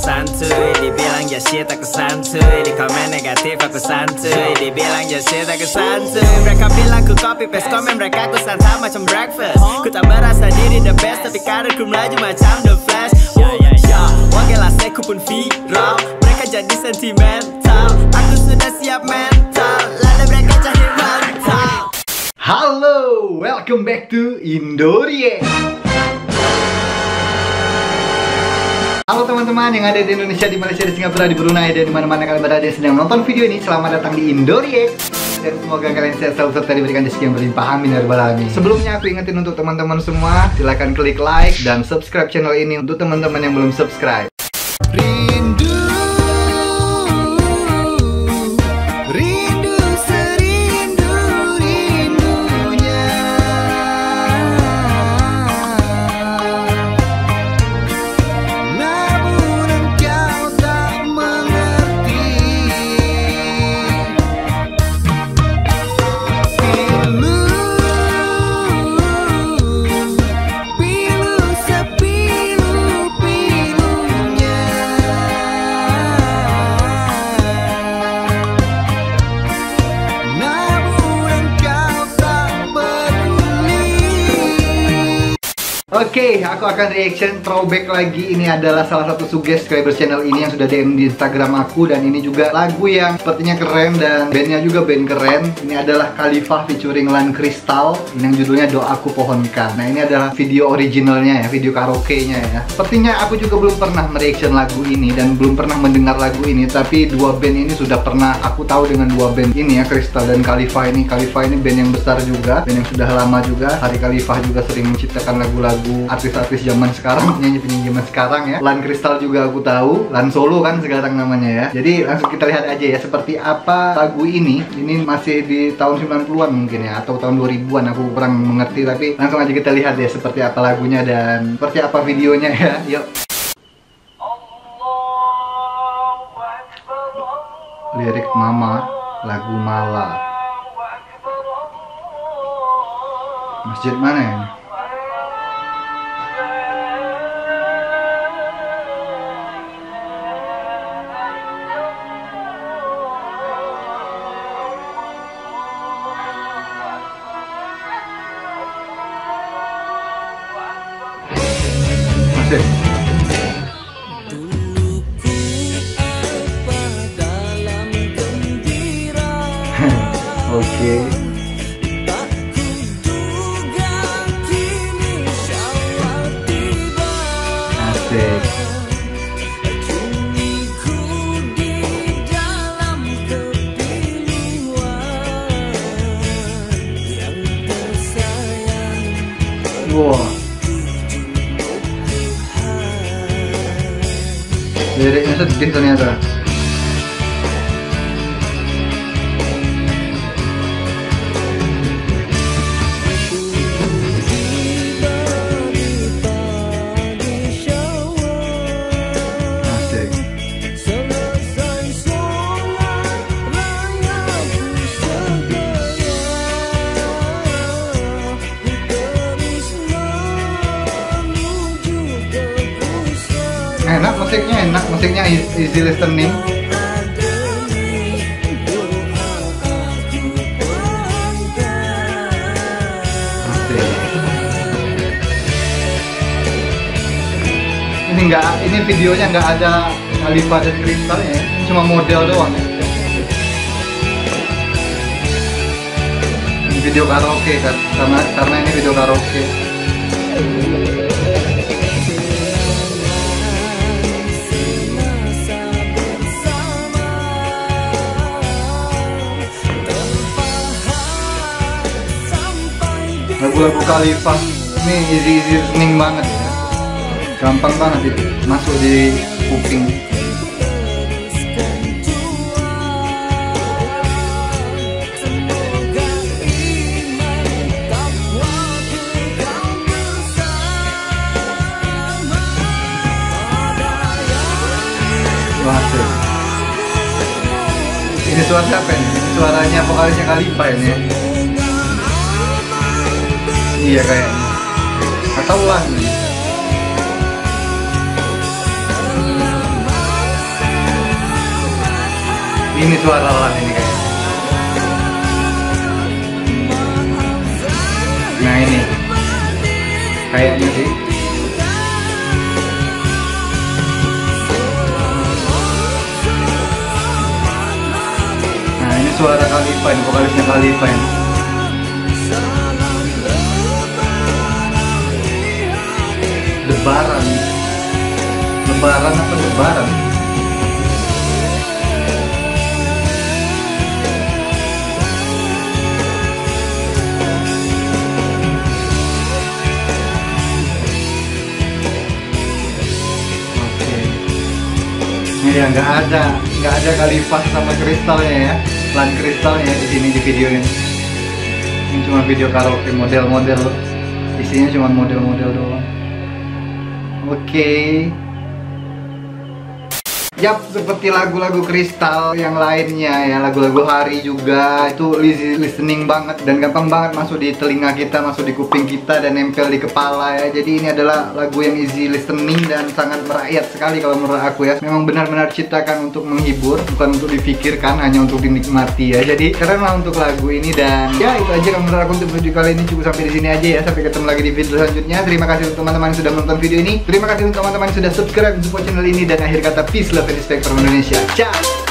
santuy, dibilang ya shit aku santuy. Di komen negatif aku santuy, dibilang ya shit aku santuy. Mereka bilang ku copy paste komen mereka, ku santap macam breakfast. Ku tak merasa diri the best, tapi karirku melaju macam The Flash. Wakil aseku pun viral, mereka jadi sentimental. Aku sudah siap mental, lalu mereka cari mental. Halo, welcome back to Indorie. Halo teman-teman yang ada di Indonesia, di Malaysia, di Singapura, di Brunei, dan dimana-mana kalian berada yang sedang menonton video ini. Selamat datang di Indorie. Dan semoga kalian sehat selalu serta diberikan rezeki yang berlimpah, amin ya rabbal alamin. Sebelumnya aku ingetin untuk teman-teman semua, silahkan klik like dan subscribe channel ini untuk teman-teman yang belum subscribe. Oke, aku akan reaction throwback lagi. Ini adalah salah satu subscriber channel ini yang sudah DM di Instagram aku. Dan ini juga lagu yang sepertinya keren dan bandnya juga band keren. Ini adalah Khalifah featuring Lan Crystal, ini yang judulnya Doaku Pohonkan. Nah, ini adalah video originalnya ya, video karaoke-nya ya. Sepertinya aku juga belum pernah mereaction lagu ini dan belum pernah mendengar lagu ini. Tapi dua band ini sudah pernah aku tahu dengan dua band ini ya, Crystal dan Khalifah ini. Khalifah ini band yang besar juga, band yang sudah lama juga. Hari Khalifah juga sering menciptakan lagu-lagu artis-artis zaman sekarang, penyanyi-penyanyi zaman sekarang ya. Lan Crystal juga aku tahu, Lan Solo kan sekarang namanya ya. Jadi langsung kita lihat aja ya seperti apa lagu ini. Ini masih di tahun 90-an mungkin ya, atau tahun 2000-an, aku kurang mengerti. Tapi langsung aja kita lihat ya seperti apa lagunya dan seperti apa videonya ya. Yuk. Lirik Mama, lagu Mala. Masjid mana ya? Oke. Asik. Wow. Liriknya sedih ternyata. Enak musiknya easy listening. Ini videonya nggak ada Khalifah dan Crystal ya, cuma model doang ya. Ini video karaoke kan, karena ini video karaoke. Lagu-lagu Khalifah ini easy listening banget ya, gampang banget masuk di kuping. Wah, ini suara siapa ini? Suaranya vokalisnya Khalifah ini ya. Iya kayaknya. Atau Lan. Ini suara Lan ini kayaknya. Nah ini kayaknya sih. Nah ini suara Khalifa, ini vokalisnya Khalifa ini. Lebaran apa lebaran? Ya nggak ada Khalifah sama kristalnya ya, Lan kristalnya di sini di video ini. Ini cuma video karaoke model-model, isinya cuma model-model doang. Oke. Yap, seperti lagu-lagu Kristal yang lainnya ya, lagu-lagu Hari juga itu easy listening banget dan gampang banget masuk di telinga kita, masuk di kuping kita dan nempel di kepala ya. Jadi ini adalah lagu yang easy listening dan sangat merakyat sekali kalau menurut aku ya. Memang benar-benar ciptakan untuk menghibur, bukan untuk difikirkan, hanya untuk dinikmati ya. Jadi keren lah untuk lagu ini dan ya itu aja kalau menurut aku untuk video kali ini cukup sampai di sini aja ya. Sampai ketemu lagi di video selanjutnya. Terima kasih untuk teman-teman yang sudah menonton video ini. Terima kasih untuk teman-teman yang sudah subscribe support channel ini dan akhir kata peace love and respect from Indonesia. Ciao.